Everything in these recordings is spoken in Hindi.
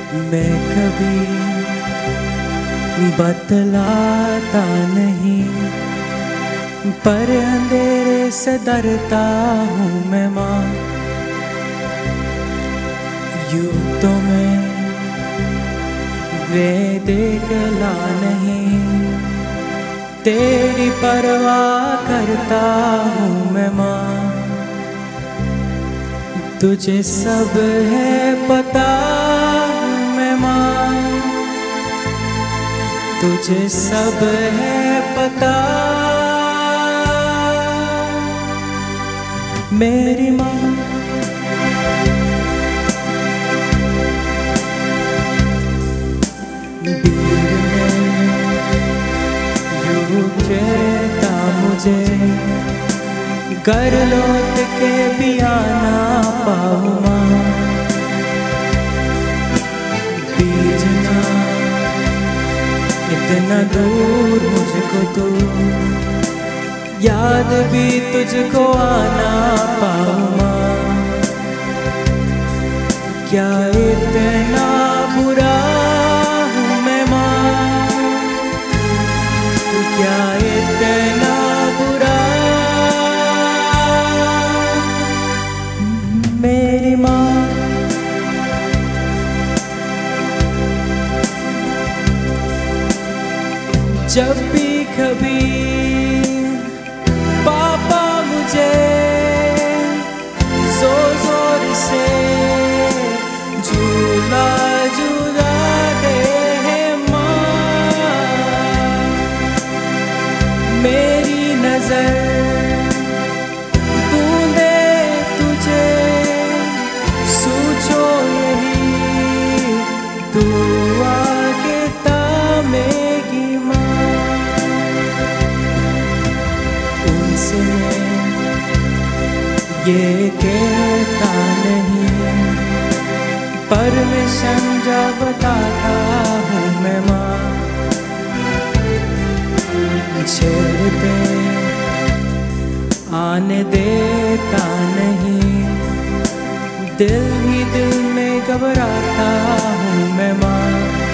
मैं कभी बतलाता नहीं, पर अंधेरे से डरता हूँ मैं माँ। यूँ तो मैं बेदेखला नहीं, तेरी परवाह करता हूँ मैं माँ। तुझे सब है पता मैं माँ, तुझे सब है पता मेरी माँ। बीर में यूँ कहता मुझे, घर लौट के भी आना पाऊँ माँ। बीजना इतना दूर मुझको तू, याद भी तुझको आना पाऊँ माँ। क्या इतना बुरा हूँ मैं माँ, क्या इतना बुरा मेरी माँ। जब भी कभी पापा मुझे जोर जोर से झूला झूलाते हैं माँ, मेरी नजर दुआ के तामेगी माँ। उनसे ये कहता नहीं, परमिशन जब बताता हूँ मैं माँ। छेड़ पे आने देता नहीं, दिल ही दिल में घबराता हूँ मैं माँ।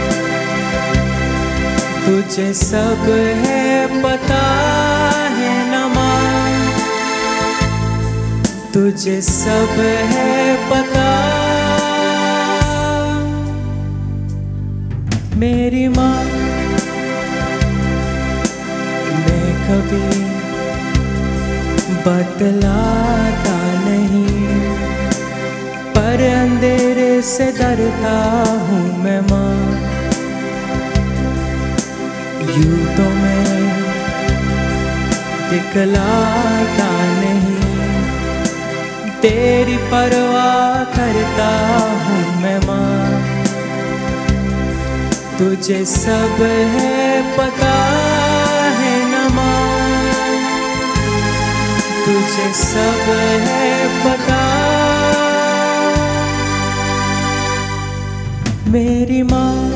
तुझे सब है पता है न माँ, तुझे सब है पता मेरी माँ। मैं कभी बतलाता नहीं, पर अंधेरे से डरता हूँ मैं माँ। यूँ तो मैं दिखलाता नहीं, तेरी परवाह करता हूँ मैं माँ। तुझे सब है पता है न माँ, तुझे सब है पता मेरी माँ।